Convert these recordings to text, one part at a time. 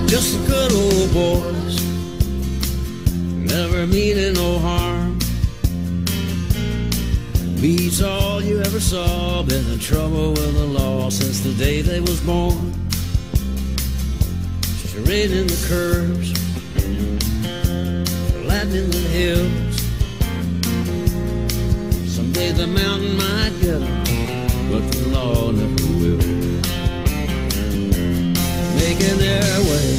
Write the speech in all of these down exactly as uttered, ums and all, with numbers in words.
Just the good old boys, never meaning no harm. Beats all you ever saw, been in trouble with the law since the day they was born. Straightening the curves, flattening the hills. Someday the mountain might get them, but the law never will. Making their way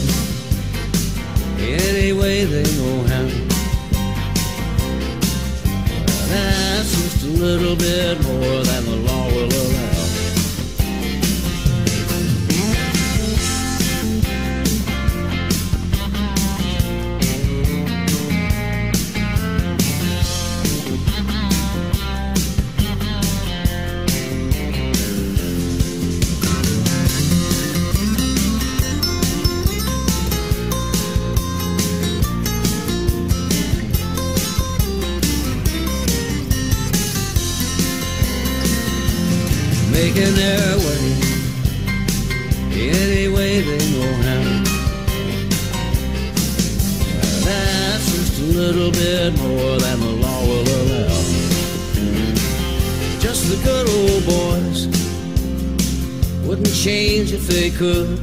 any way they know how. That's just a little bit more than the law will allow. Making their way any way they know how. That's just a little bit more than the law will allow. Just the good old boys wouldn't change if they could.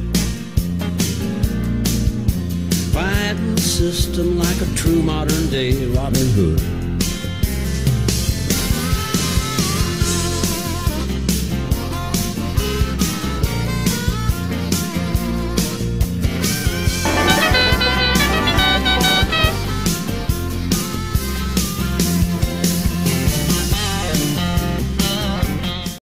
Fighting the system like a true modern day Robin Hood.